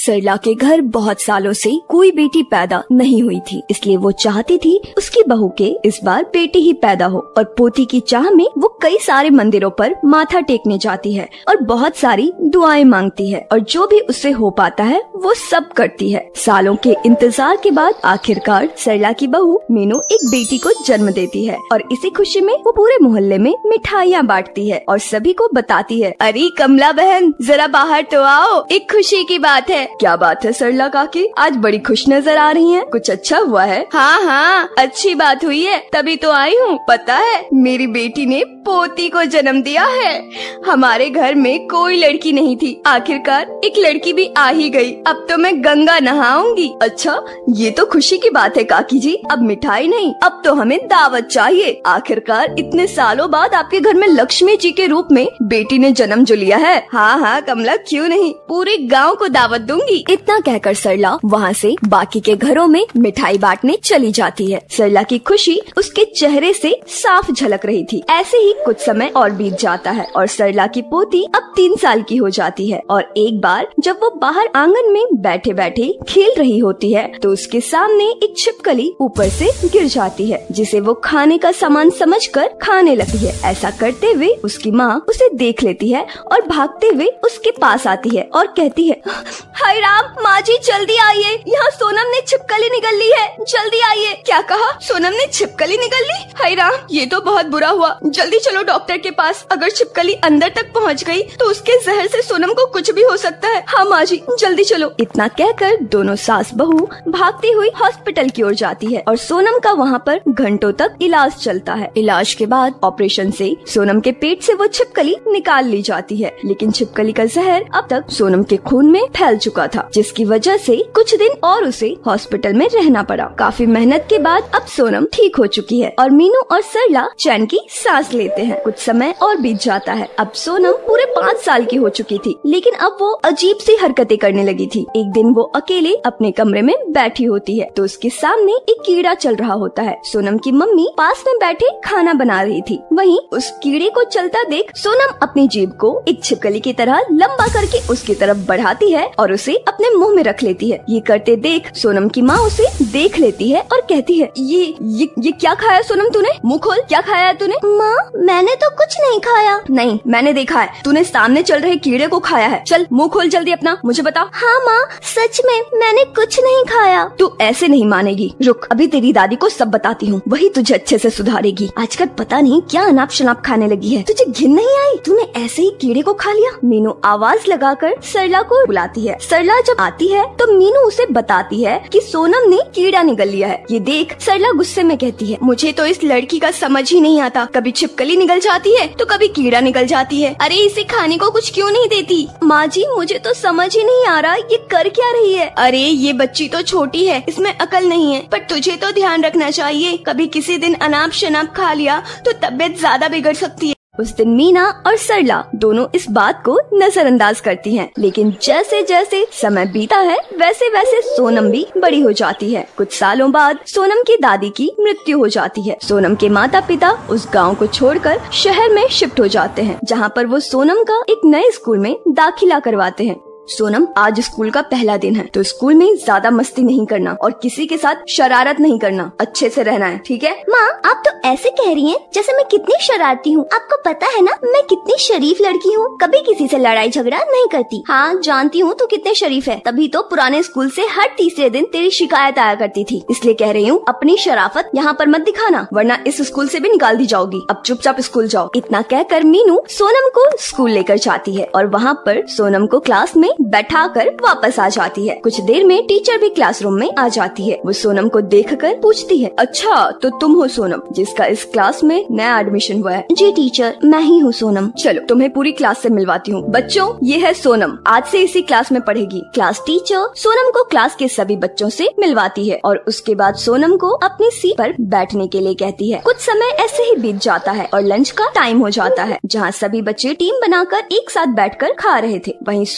सरला के घर बहुत सालों से कोई बेटी पैदा नहीं हुई थी, इसलिए वो चाहती थी उसकी बहू के इस बार बेटी ही पैदा हो। और पोती की चाह में वो कई सारे मंदिरों पर माथा टेकने जाती है और बहुत सारी दुआएं मांगती है और जो भी उससे हो पाता है वो सब करती है। सालों के इंतजार के बाद आखिरकार सरला की बहू मीनू एक बेटी को जन्म देती है और इसी खुशी में वो पूरे मोहल्ले में मिठाइयाँ बांटती है और सभी को बताती है, अरे कमला बहन जरा बाहर तो आओ, एक खुशी की बात है। क्या बात है सरला काकी, आज बड़ी खुश नजर आ रही हैं, कुछ अच्छा हुआ है? हाँ अच्छी बात हुई है, तभी तो आई हूँ। पता है मेरी बेटी ने पोती को जन्म दिया है। हमारे घर में कोई लड़की नहीं थी, आखिरकार एक लड़की भी आ ही गई। अब तो मैं गंगा नहाऊंगी। अच्छा ये तो खुशी की बात है काकी जी, अब मिठाई नहीं, अब तो हमें दावत चाहिए। आखिरकार इतने सालों बाद आपके घर में लक्ष्मी जी के रूप में बेटी ने जन्म जो लिया है। हाँ कमला क्यों नहीं, पूरे गांव को दावत दूंगी। इतना कहकर सरला वहाँ से बाकी के घरों में मिठाई बांटने चली जाती है। सरला की खुशी उसके चेहरे से साफ झलक रही थी। ऐसे ही कुछ समय और बीत जाता है और सरला की पोती अब 3 साल की हो जाती है और एक बार जब वो बाहर आंगन में बैठे बैठे खेल रही होती है तो उसके सामने एक छिपकली ऊपर से गिर जाती है, जिसे वो खाने का सामान समझकर खाने लगती है। ऐसा करते हुए उसकी माँ उसे देख लेती है और भागते हुए उसके पास आती है और कहती है, हाय राम, माँ जी जल्दी आइए, यहाँ सोनम ने छिपकली निगल ली है, जल्दी आइए। क्या कहा? सोनम ने छिपकली निगल ली? हाय राम, ये तो बहुत बुरा हुआ, जल्दी चलो डॉक्टर के पास। अगर छिपकली अंदर तक पहुँच गई तो उसके जहर से सोनम को कुछ भी हो सकता है। हाँ माँ जी जल्दी चलो। इतना कहकर दोनों सास बहू भागती हुई हॉस्पिटल की ओर जाती है और सोनम का वहाँ पर घंटों तक इलाज चलता है। इलाज के बाद ऑपरेशन से सोनम के पेट से वो छिपकली निकाल ली जाती है, लेकिन छिपकली का जहर अब तक सोनम के खून में फैल चुका था, जिसकी वजह से कुछ दिन और उसे हॉस्पिटल में रहना पड़ा। काफी मेहनत के बाद अब सोनम ठीक हो चुकी है और मीनू और सरला चैन की सांस लेते हैं। कुछ समय और बीत जाता है। अब सोनम पूरे 5 साल की हो चुकी थी, लेकिन अब वो अजीब सी हरकतें करने लगी थी। एक दिन वो अकेले अपने कमरे में बैठी होती है तो उसके सामने एक कीड़ा चल रहा होता है। सोनम की मम्मी पास में बैठे खाना बना रही थी। वहीं उस कीड़े को चलता देख सोनम अपनी जीभ को एक छिपकली की तरह लंबा करके उसकी तरफ बढ़ाती है और उसे अपने मुंह में रख लेती है। ये करते देख सोनम की माँ उसे देख लेती है और कहती है, ये क्या खाया सोनम तूने? मुंह खोल, क्या खाया है तूने? माँ मैंने तो कुछ नहीं खाया। नहीं मैंने देखा है, तूने सामने चल रहे कीड़े को खाया है। चल मुंह खोल जल्दी अपना, मुझे बता। हाँ माँ सच में मैंने कुछ नहीं खाया। तू ऐसे नहीं मानेगी, रुक अभी तेरी दादी को सब बताती हूँ, वही तुझे अच्छे से सुधारेगी। आजकल पता नहीं क्या अनाप शनाप खाने लगी है, तुझे घिन नहीं आई? तूने ऐसे ही कीड़े को खा लिया। मीनू आवाज लगाकर सरला को बुलाती है। सरला जब आती है तो मीनू उसे बताती है कि सोनम ने कीड़ा निगल लिया है। ये देख सरला गुस्से में कहती है, मुझे तो इस लड़की का समझ ही नहीं आता, कभी छिपकली निकल जाती है तो कभी कीड़ा निकल जाती है। अरे इसे खाने को कुछ क्यों नहीं देती? माँ जी मुझे तो समझ ही नहीं आ रहा ये कर क्या रही है। अरे ये बच्ची तो छोटी है, इसमें अकल नहीं है, पर तुझे तो ध्यान रखना चाहिए, कभी किसी दिन अनाप शनाप खा लिया तो तबीयत ज्यादा बिगड़ सकती है। उस दिन मीना और सरला दोनों इस बात को नजरअंदाज करती हैं, लेकिन जैसे जैसे समय बीता है वैसे वैसे सोनम भी बड़ी हो जाती है। कुछ सालों बाद सोनम की दादी की मृत्यु हो जाती है। सोनम के माता पिता उस गांव को छोड़कर शहर में शिफ्ट हो जाते हैं, जहां पर वो सोनम का एक नए स्कूल में दाखिला करवाते हैं। सोनम आज स्कूल का पहला दिन है तो स्कूल में ज्यादा मस्ती नहीं करना और किसी के साथ शरारत नहीं करना, अच्छे से रहना है, ठीक है? माँ आप तो ऐसे कह रही हैं जैसे मैं कितनी शरारती हूँ। आपको पता है ना मैं कितनी शरीफ लड़की हूँ, कभी किसी से लड़ाई झगड़ा नहीं करती। हाँ जानती हूँ तू कितने शरीफ है, तभी तो पुराने स्कूल से हर तीसरे दिन तेरी शिकायत आया करती थी। इसलिए कह रही हूँ अपनी शराफत यहाँ पर मत दिखाना, वरना इस स्कूल से भी निकाल दी जाओगी। अब चुपचाप स्कूल जाओ। इतना कहकर मीनू सोनम को स्कूल लेकर जाती है और वहाँ पर सोनम को क्लास में बैठाकर वापस आ जाती है। कुछ देर में टीचर भी क्लासरूम में आ जाती है। वो सोनम को देखकर पूछती है, अच्छा तो तुम हो सोनम जिसका इस क्लास में नया एडमिशन हुआ है? जी टीचर मैं ही हूँ सोनम। चलो तुम्हें पूरी क्लास से मिलवाती हूँ। बच्चों ये है सोनम, आज से इसी क्लास में पढ़ेगी। क्लास टीचर सोनम को क्लास के सभी बच्चों से मिलवाती है और उसके बाद सोनम को अपनी सीट पर बैठने के लिए कहती है। कुछ समय ऐसे ही बीत जाता है और लंच का टाइम हो जाता है, जहाँ सभी बच्चे टीम बनाकर एक साथ बैठकर खा रहे थे। वहीं सोनम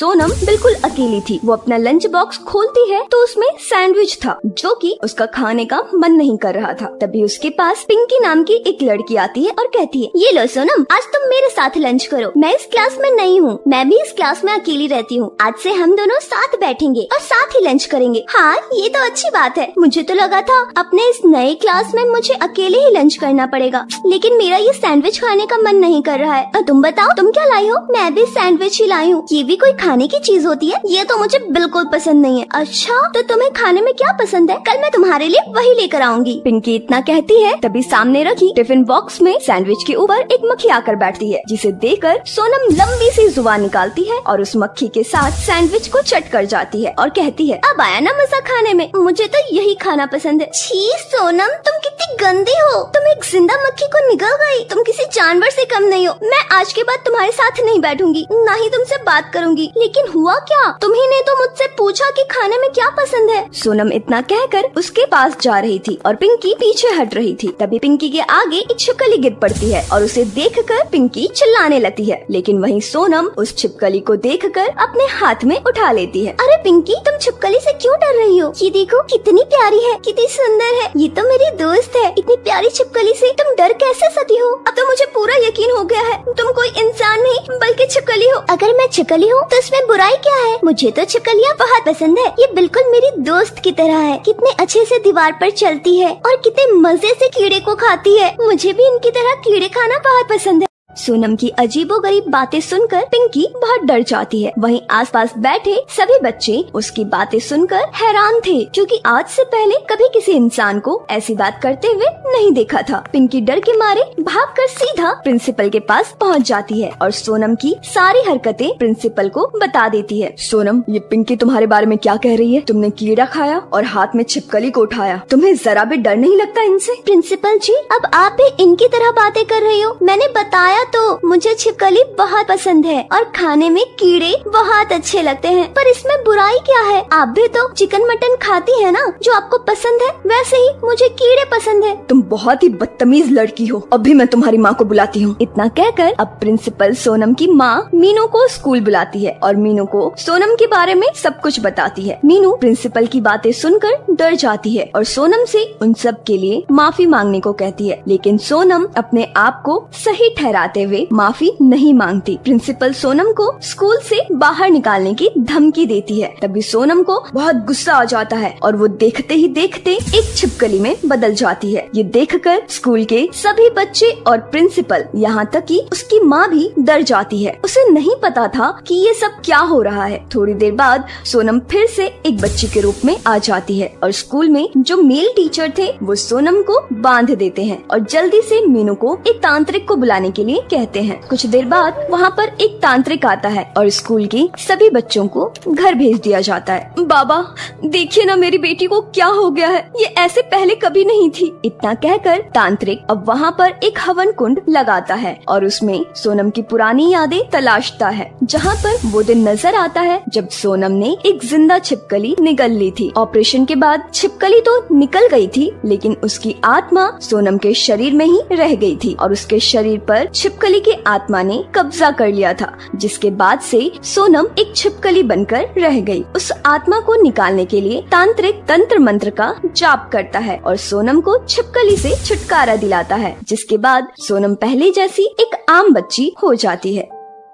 बिल्कुल अकेली थी। वो अपना लंच बॉक्स खोलती है तो उसमें सैंडविच था जो कि उसका खाने का मन नहीं कर रहा था। तभी उसके पास पिंकी नाम की एक लड़की आती है और कहती है, ये लो सोनम, आज तुम मेरे साथ लंच करो। मैं इस क्लास में नई हूँ, मैं भी इस क्लास में अकेली रहती हूँ। आज से हम दोनों साथ बैठेंगे और साथ ही लंच करेंगे। हाँ, ये तो अच्छी बात है। मुझे तो लगा था अपने इस नए क्लास में मुझे अकेले ही लंच करना पड़ेगा, लेकिन मेरा ये सैंडविच खाने का मन नहीं कर रहा है। और तुम बताओ, तुम क्या लाई हो? मैं भी सैंडविच ही लाई हूँ। ये भी कोई खाने की चीज होती है? ये तो मुझे बिल्कुल पसंद नहीं है। अच्छा, तो तुम्हें खाने में क्या पसंद है? कल मैं तुम्हारे लिए वही लेकर आऊंगी। पिंकी इतना कहती है तभी सामने रखी टिफिन बॉक्स में सैंडविच के ऊपर एक मक्खी आकर बैठती है, जिसे देखकर सोनम लंबी सी जुबान निकालती है और उस मक्खी के साथ सैंडविच को चट कर जाती है और कहती है, अब आया ना मजा खाने में, मुझे तो यही खाना पसंद है। छी सोनम, तुम कितनी गंदी हो। तुम एक जिंदा मक्खी को निगल गई। तुम किसी जानवर से कम नहीं हो। मैं आज के बाद तुम्हारे साथ नहीं बैठूंगी, ना ही तुमसे बात करूंगी। लेकिन हुआ क्या? तुम्ही ने तो मुझसे पूछा कि खाने में क्या पसंद है। सोनम इतना कहकर उसके पास जा रही थी और पिंकी पीछे हट रही थी। तभी पिंकी के आगे एक छिपकली गिर पड़ती है और उसे देखकर पिंकी चिल्लाने लगती है, लेकिन वहीं सोनम उस छिपकली को देखकर अपने हाथ में उठा लेती है। अरे पिंकी, तुम छिपकली से क्यों डर रही हो? ये देखो कितनी प्यारी है, कितनी सुंदर है। ये तो मेरी दोस्त है। इतनी प्यारी छिपकली से तुम डर कैसे सकती हो? अब तो मुझे पूरा यकीन हो गया है तुम कोई इंसान नहीं बल्कि छिपकली हो। अगर मैं छिपकली हूँ तो इसमें बुराई क्या है? मुझे तो छिपकलियाँ बहुत पसंद है। ये बिल्कुल मेरी दोस्त की तरह है। कितने अच्छे से दीवार पर चलती है और कितने मजे से कीड़े को खाती है। मुझे भी इनकी तरह कीड़े खाना बहुत पसंद है। सोनम की अजीबोगरीब बातें सुनकर पिंकी बहुत डर जाती है। वहीं आसपास बैठे सभी बच्चे उसकी बातें सुनकर हैरान थे, क्योंकि आज से पहले कभी किसी इंसान को ऐसी बात करते हुए नहीं देखा था। पिंकी डर के मारे भागकर सीधा प्रिंसिपल के पास पहुंच जाती है और सोनम की सारी हरकतें प्रिंसिपल को बता देती है। सोनम, ये पिंकी तुम्हारे बारे में क्या कह रही है? तुमने कीड़ा खाया और हाथ में छिपकली को उठाया, तुम्हें जरा भी डर नहीं लगता इनसे? प्रिंसिपल जी, अब आप भी इनकी तरह बातें कर रही हो। मैंने बताया तो मुझे छिपकली बहुत पसंद है और खाने में कीड़े बहुत अच्छे लगते हैं, पर इसमें बुराई क्या है? आप भी तो चिकन मटन खाती है ना, जो आपको पसंद है, वैसे ही मुझे कीड़े पसंद है। तुम बहुत ही बदतमीज लड़की हो। अभी मैं तुम्हारी माँ को बुलाती हूँ। इतना कहकर अब प्रिंसिपल सोनम की माँ मीनू को स्कूल बुलाती है और मीनू को सोनम के बारे में सब कुछ बताती है। मीनू प्रिंसिपल की बातें सुनकर डर जाती है और सोनम से उन सब के लिए माफी मांगने को कहती है, लेकिन सोनम अपने आप को सही ठहराते हुए माफी नहीं मांगती। प्रिंसिपल सोनम को स्कूल से बाहर निकालने की धमकी देती है। तभी सोनम को बहुत गुस्सा आ जाता है और वो देखते ही देखते एक छिपकली में बदल जाती है। ये देखकर स्कूल के सभी बच्चे और प्रिंसिपल, यहाँ तक कि उसकी माँ भी डर जाती है। उसे नहीं पता था कि ये सब क्या हो रहा है। थोड़ी देर बाद सोनम फिर से एक बच्ची के रूप में आ जाती है और स्कूल में जो मेल टीचर थे वो सोनम को बांध देते हैं और जल्दी से मीनू को एक तांत्रिक को बुलाने के लिए कहते हैं। कुछ देर बाद वहाँ पर एक तांत्रिक आता है और स्कूल के सभी बच्चों को घर भेज दिया जाता है। बाबा, देखिए ना मेरी बेटी को क्या हो गया है, ये ऐसे पहले कभी नहीं थी। इतना कहकर तांत्रिक अब वहाँ पर एक हवन कुंड लगाता है और उसमें सोनम की पुरानी यादें तलाशता है, जहाँ पर वो दिन नजर आता है जब सोनम ने एक जिंदा छिपकली निगल ली थी। ऑपरेशन के बाद छिपकली तो निकल गई थी, लेकिन उसकी आत्मा सोनम के शरीर में ही रह गई थी और उसके शरीर पर छिपकली की आत्मा ने कब्जा कर लिया था, जिसके बाद से सोनम एक छिपकली बनकर रह गई। उस आत्मा को निकालने के लिए तांत्रिक तंत्र मंत्र का जाप करता है और सोनम को छिपकली से छुटकारा दिलाता है, जिसके बाद सोनम पहले जैसी एक आम बच्ची हो जाती है।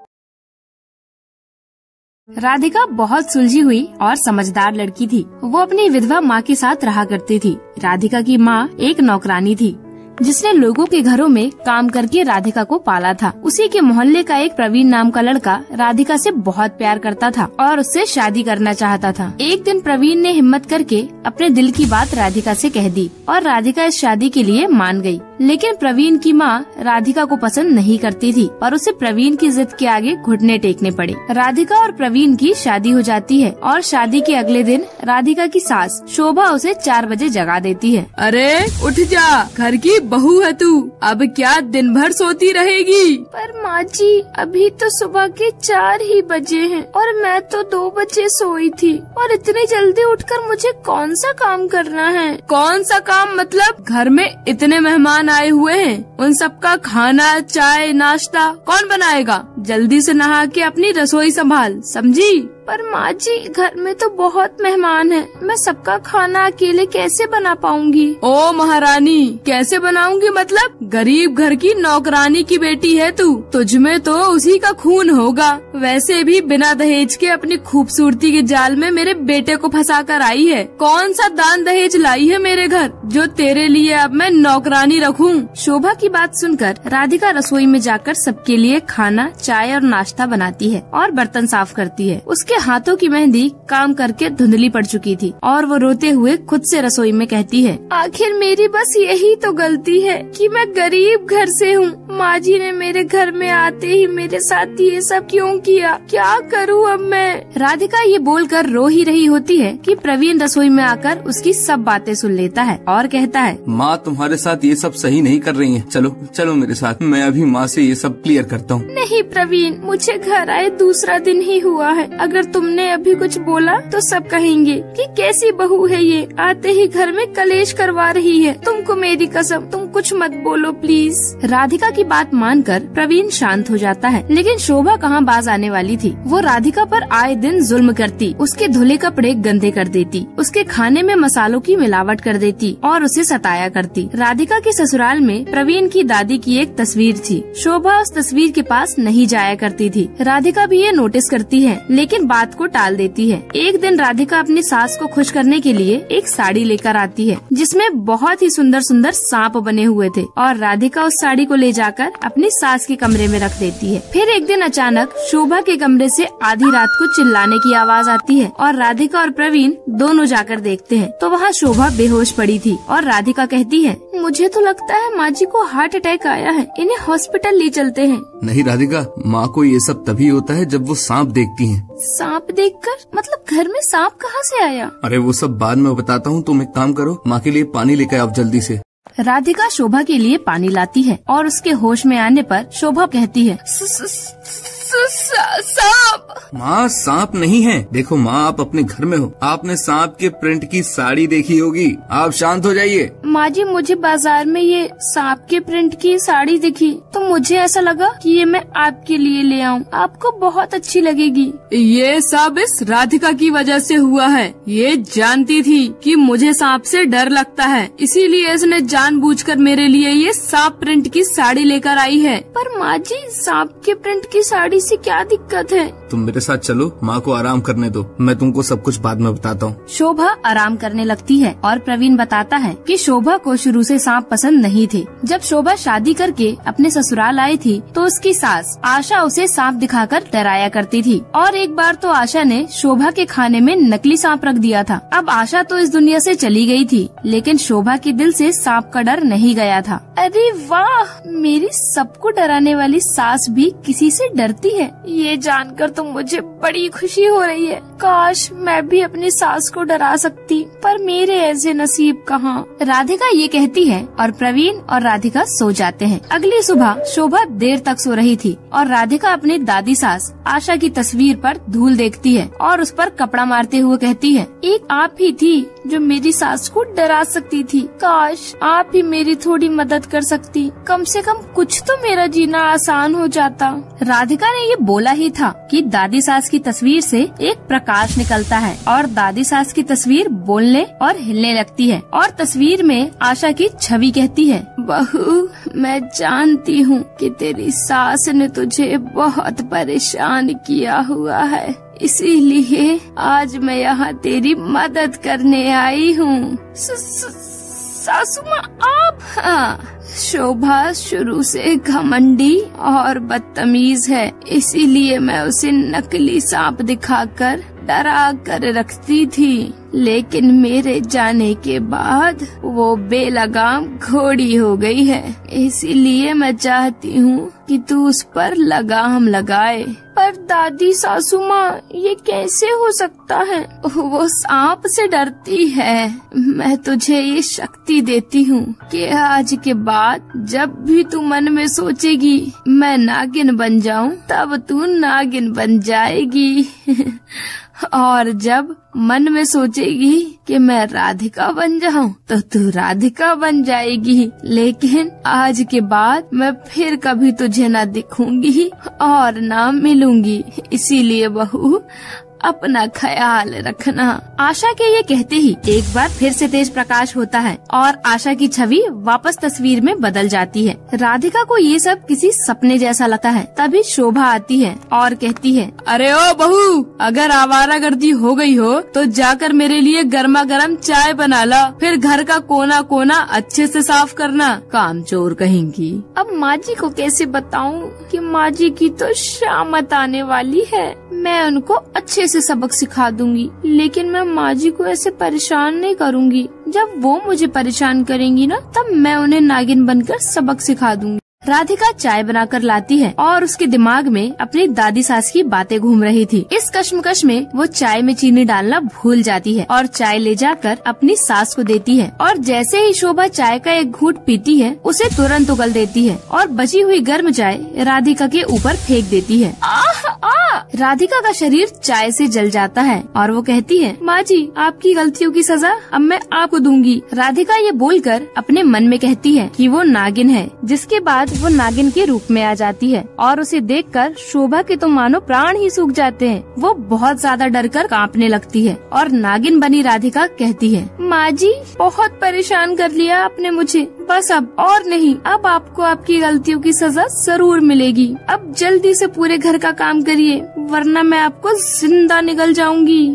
राधिका बहुत सुलझी हुई और समझदार लड़की थी। वो अपनी विधवा माँ के साथ रहा करती थी। राधिका की माँ एक नौकरानी थी जिसने लोगों के घरों में काम करके राधिका को पाला था। उसी के मोहल्ले का एक प्रवीण नाम का लड़का राधिका से बहुत प्यार करता था और उससे शादी करना चाहता था। एक दिन प्रवीण ने हिम्मत करके अपने दिल की बात राधिका से कह दी और राधिका इस शादी के लिए मान गई। लेकिन प्रवीण की माँ राधिका को पसंद नहीं करती थी और उसे प्रवीण की जिद के आगे घुटने टेकने पड़े। राधिका और प्रवीण की शादी हो जाती है और शादी के अगले दिन राधिका की सास शोभा उसे 4 बजे जगा देती है। अरे उठ जा, घर की बहू है तू, अब क्या दिन भर सोती रहेगी? पर माँ जी, अभी तो सुबह के 4 ही बजे हैं और मैं तो 2 बजे सोई थी और इतनी जल्दी उठकर मुझे कौन सा काम करना है? कौन सा काम मतलब? घर में इतने मेहमान आए हुए हैं, उन सबका खाना चाय नाश्ता कौन बनाएगा? जल्दी से नहा के अपनी रसोई संभाल, समझी? पर माँ जी घर में तो बहुत मेहमान हैं, मैं सबका खाना अकेले कैसे बना पाऊंगी? ओ महारानी, कैसे बनाऊंगी मतलब? गरीब घर की नौकरानी की बेटी है तू, तुझमें तो उसी का खून होगा। वैसे भी बिना दहेज के अपनी खूबसूरती के जाल में मेरे बेटे को फंसा कर आई है। कौन सा दान दहेज लाई है मेरे घर जो तेरे लिए अब मैं नौकरानी रखूं? शोभा की बात सुनकर राधिका रसोई में जाकर सबके लिए खाना, चाय और नाश्ता बनाती है और बर्तन साफ करती है। उसके हाथों की मेहंदी काम करके धुंधली पड़ चुकी थी और वो रोते हुए खुद से रसोई में कहती है, आखिर मेरी बस यही तो गलती है कि मैं गरीब घर से हूँ। माँ जी ने मेरे घर में आते ही मेरे साथ ये सब क्यों किया? क्या करूँ अब मैं? राधिका ये बोलकर रो ही रही होती है कि प्रवीण रसोई में आकर उसकी सब बातें सुन लेता है और कहता है, माँ तुम्हारे साथ ये सब सही नहीं कर रही है, चलो चलो मेरे साथ, मैं अभी माँ से ये सब क्लियर करता हूँ। नहीं प्रवीण, मुझे घर आए दूसरा दिन ही हुआ है। अगर तुमने अभी कुछ बोला तो सब कहेंगे कि कैसी बहू है ये, आते ही घर में कलेश करवा रही है। तुमको मेरी कसम, तुम कुछ मत बोलो प्लीज। राधिका की बात मानकर प्रवीण शांत हो जाता है, लेकिन शोभा कहाँ बाज आने वाली थी। वो राधिका पर आए दिन जुल्म करती, उसके धुले कपड़े गंदे कर देती, उसके खाने में मसालों की मिलावट कर देती और उसे सताया करती। राधिका के ससुराल में प्रवीण की दादी की एक तस्वीर थी। शोभा उस तस्वीर के पास नहीं जाया करती थी। राधिका भी ये नोटिस करती है, लेकिन बात को टाल देती है। एक दिन राधिका अपनी सास को खुश करने के लिए एक साड़ी लेकर आती है जिसमें बहुत ही सुंदर सुंदर सांप बने हुए थे और राधिका उस साड़ी को ले जाकर अपनी सास के कमरे में रख देती है। फिर एक दिन अचानक शोभा के कमरे से आधी रात को चिल्लाने की आवाज आती है और राधिका और प्रवीण दोनों जाकर देखते हैं तो वहाँ शोभा बेहोश पड़ी थी और राधिका कहती है, मुझे तो लगता है माँ जी को हार्ट अटैक आया है, इन्हें हॉस्पिटल ले चलते हैं। नहीं राधिका, माँ को ये सब तभी होता है जब वो सांप देखती हैं। सांप देखकर? मतलब घर में सांप कहाँ से आया? अरे वो सब बाद में बताता हूँ, तुम एक काम करो, माँ के लिए पानी लेकर आओ जल्दी से। राधिका शोभा के लिए पानी लाती है और उसके होश में आने पर शोभा कहती है, सांप। माँ सांप नहीं है, देखो माँ आप अपने घर में हो, आपने सांप के प्रिंट की साड़ी देखी होगी, आप शांत हो जाइए। माँ जी मुझे बाजार में ये सांप के प्रिंट की साड़ी दिखी तो मुझे ऐसा लगा कि ये मैं आपके लिए ले आऊं, आपको बहुत अच्छी लगेगी। ये सब इस राधिका की वजह से हुआ है। ये जानती थी कि मुझे सांप से डर लगता है, इसीलिए इसने जानबूझकर मेरे लिए ये सांप प्रिंट की साड़ी लेकर आई है। पर माँ जी सांप के प्रिंट की साड़ी से क्या दिक्कत है? तुम मेरे साथ चलो, माँ को आराम करने दो, मैं तुमको सब कुछ बाद में बताता हूँ। शोभा आराम करने लगती है और प्रवीण बताता है कि शोभा को शुरू से सांप पसंद नहीं थे। जब शोभा शादी करके अपने ससुराल आई थी तो उसकी सास आशा उसे सांप दिखाकर डराया करती थी और एक बार तो आशा ने शोभा के खाने में नकली सांप रख दिया था। अब आशा तो इस दुनिया से चली गई थी, लेकिन शोभा के दिल से सांप का डर नहीं गया था। अरे वाह, मेरी सबको डराने वाली सास भी किसी से डरती है, ये जानकर तो मुझे बड़ी खुशी हो रही है। काश मैं भी अपनी सास को डरा सकती, पर मेरे ऐसे नसीब कहाँ। राधिका ये कहती है और प्रवीण और राधिका सो जाते हैं। अगली सुबह शोभा देर तक सो रही थी और राधिका अपनी दादी सास आशा की तस्वीर पर धूल देखती है और उस पर कपड़ा मारते हुए कहती है, एक आप ही थी जो मेरी सास को डरा सकती थी, काश आप ही मेरी थोड़ी मदद कर सकती, कम से कम कुछ तो मेरा जीना आसान हो जाता। राधिका ने ये बोला ही था कि दादी सास की तस्वीर से एक प्रकाश निकलता है और दादी सास की तस्वीर बोलने और हिलने लगती है और तस्वीर में आशा की छवि कहती है, बहू मैं जानती हूँ कि तेरी सास ने तुझे बहुत परेशान किया हुआ है, इसीलिए आज मैं यहाँ तेरी मदद करने आई हूँ। सासू माँ आप? हाँ, शोभा शुरू से घमंडी और बदतमीज है, इसीलिए मैं उसे नकली सांप दिखाकर डरा कर रखती थी, लेकिन मेरे जाने के बाद वो बेलगाम घोड़ी हो गई है, इसीलिए मैं चाहती हूँ कि तू उस पर लगाम लगाए। पर दादी सासू माँ ये कैसे हो सकता है? वो सांप से डरती है। मैं तुझे ये शक्ति देती हूँ कि आज के बाद जब भी तू मन में सोचेगी मैं नागिन बन जाऊँ, तब तू नागिन बन जाएगी और जब मन में सोचेगी कि मैं राधिका बन जाऊं तो तू राधिका बन जाएगी। लेकिन आज के बाद मैं फिर कभी तुझे न दिखूंगी और न मिलूंगी, इसीलिए बहू अपना ख्याल रखना। आशा के ये कहते ही एक बार फिर से तेज प्रकाश होता है और आशा की छवि वापस तस्वीर में बदल जाती है। राधिका को ये सब किसी सपने जैसा लगता है। तभी शोभा आती है और कहती है, अरे ओ बहू, अगर आवारागर्दी हो गई हो तो जाकर मेरे लिए गर्मा गर्म चाय बना ला, फिर घर का कोना कोना अच्छे से साफ करना, कामचोर कहेंगी। अब माँ जी को कैसे बताऊं कि माँ जी की तो शामत आने वाली है। मैं उनको अच्छे से सबक सिखा दूंगी, लेकिन मैं माँ जी को ऐसे परेशान नहीं करूंगी। जब वो मुझे परेशान करेंगी ना, तब मैं उन्हें नागिन बनकर सबक सिखा दूंगी। राधिका चाय बनाकर लाती है और उसके दिमाग में अपनी दादी सास की बातें घूम रही थी। इस कश्मकश में वो चाय में चीनी डालना भूल जाती है और चाय ले जाकर अपनी सास को देती है। और जैसे ही शोभा चाय का एक घूंट पीती है, उसे तुरंत उगल देती है और बची हुई गर्म चाय राधिका के ऊपर फेंक देती है। राधिका का शरीर चाय से जल जाता है और वो कहती है, माँ जी, आपकी गलतियों की सजा अब मैं आपको दूंगी। राधिका ये बोलकर अपने मन में कहती है कि वो नागिन है, जिसके बाद वो नागिन के रूप में आ जाती है और उसे देखकर शोभा के तो मानो प्राण ही सूख जाते हैं। वो बहुत ज्यादा डरकर कांपने लगती है और नागिन बनी राधिका कहती है, माँ जी, बहुत परेशान कर लिया आपने मुझे, बस अब और नहीं, अब आपको आपकी गलतियों की सजा जरूर मिलेगी। अब जल्दी से पूरे घर का काम करिए, वरना मैं आपको जिंदा निगल जाऊंगी।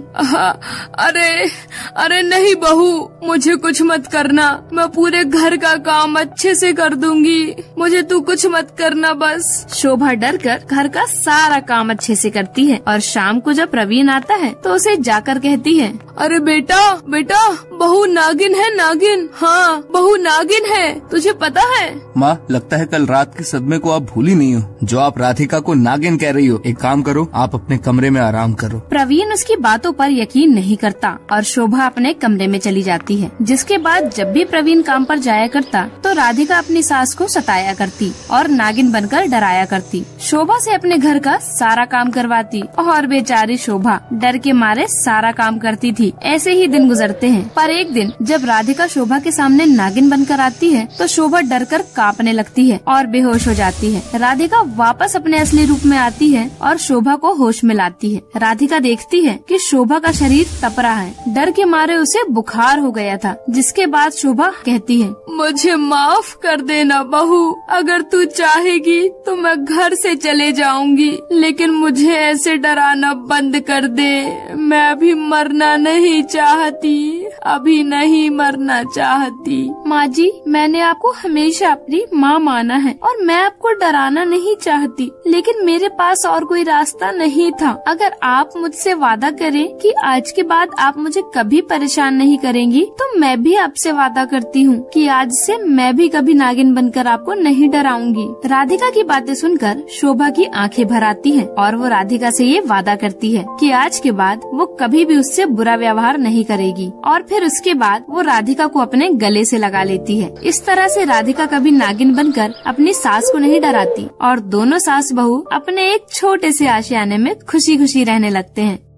अरे नहीं बहू, मुझे कुछ मत करना, मैं पूरे घर का काम अच्छे से कर दूंगी, मुझे तू कुछ मत करना बस। शोभा डरकर घर का सारा काम अच्छे से करती है और शाम को जब प्रवीण आता है तो उसे जाकर कहती है, अरे बेटा, बहू नागिन है, नागिन, हाँ बहू नागिन है, तुझे पता है? माँ, लगता है कल रात के सदमे को आप भूली नहीं हो, जो आप राधिका को नागिन कह रही हो। एक काम करो, आप अपने कमरे में आराम करो। प्रवीण उसकी बातों पर यकीन नहीं करता और शोभा अपने कमरे में चली जाती है। जिसके बाद जब भी प्रवीण काम पर जाया करता तो राधिका अपनी सास को सताया करती और नागिन बनकर डराया करती। शोभा से अपने घर का सारा काम करवाती और बेचारी शोभा डर के मारे सारा काम करती थी। ऐसे ही दिन गुजरते हैं। पर एक दिन जब राधिका शोभा के सामने नागिन बनकर आती है तो शोभा डरकर कांपने लगती है और बेहोश हो जाती है। राधिका वापस अपने असली रूप में आती है और शोभा को होश में लाती है। राधिका देखती है कि शोभा का शरीर तप रहा है। डर के मारे उसे बुखार हो गया था। जिसके बाद शोभा कहती है, मुझे माफ कर देना बहू, अगर तू चाहेगी तो मैं घर से चले जाऊंगी, लेकिन मुझे ऐसे डराना बंद कर दे। मैं अभी मरना नहीं चाहती, अभी नहीं मरना चाहती। माँ जी, मैंने आपको हमेशा अपनी माँ माना है और मैं आपको डराना नहीं चाहती, लेकिन मेरे पास और कोई रास्ता नहीं था। अगर आप मुझसे वादा करें कि आज के बाद आप मुझे कभी परेशान नहीं करेंगी, तो मैं भी आपसे वादा करती हूँ कि आज से मैं भी कभी नागिन बनकर आपको नहीं डराऊंगी। राधिका की बातें सुनकर शोभा की आंखें भर आती हैं और वो राधिका से ये वादा करती है कि आज के बाद वो कभी भी उससे बुरा व्यवहार नहीं करेगी। और फिर उसके बाद वो राधिका को अपने गले से लगा लेती है। इस तरह से राधिका कभी नागिन बनकर अपनी सास को नहीं डराती और दोनों सास बहू अपने एक छोटे से आशियाने में खुशी खुशी रहने लगते हैं।